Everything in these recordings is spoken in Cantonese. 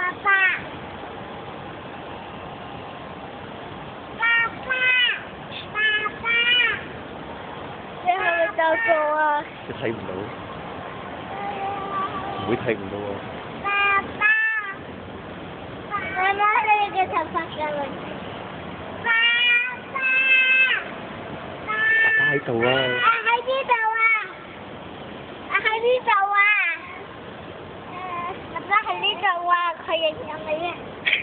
你係咪走過啊？ 你睇唔到，唔會睇唔到喎。 媽媽，你嘅頭髮嘅問題。 爸爸喺度啊！ 喺呢度啊！喺呢度啊！爸爸喺呢度啊！佢影緊你啊！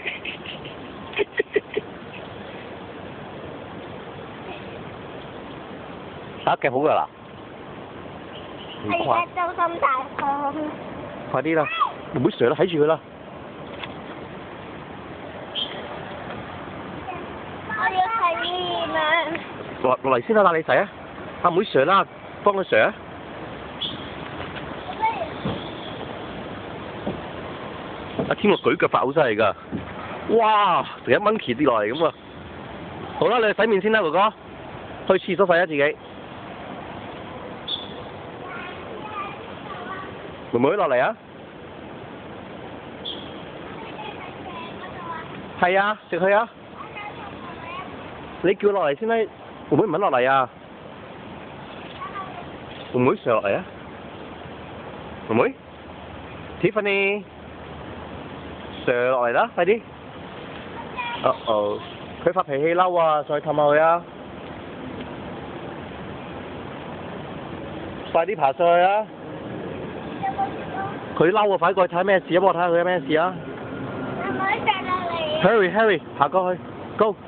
打極好㗎啦！ 我而家周身大汗。 快啲啦！唔好上啦，睇住佢啦！ 我要洗面啊！ 落嚟先啦，帶你洗啊！阿妹上啦，幫佢上啊！阿天我舉腳法好犀利㗎！哇！成一蚊騎跌落嚟咁啊！好啦，你去洗面先啦，哥哥。去廁所洗啊自己。妹妹落嚟啊！係啊，食去啊！你叫落嚟先啦，妹妹唔肯落嚟啊！妹妹上落嚟啊！妹妹 ，Tiffany， 上落嚟啦，快啲！哦，佢發脾氣嬲啊，再氹下佢啊！快啲爬上去啊！佢嬲啊，快過去睇咩事啊！幫我睇下佢有咩事啊 ！Hurry，爬過去 ，Go！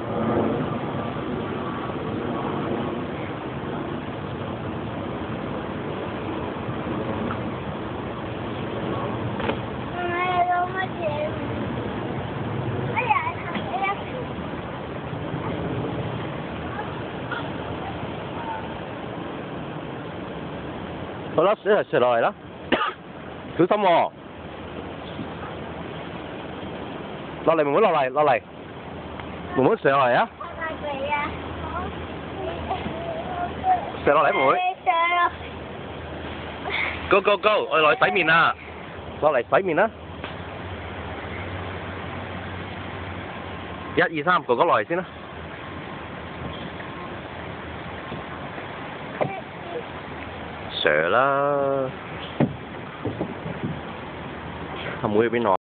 好啦，一齊上落嚟啦，小心喎！落嚟，妹妹落嚟，落嚟，妹妹上落嚟啊！上落嚟，妹妹。Go， 我哋落去洗面啦，落嚟洗面啦。1、2、3，哥哥落嚟先啦。上啦，阿妹去邊度？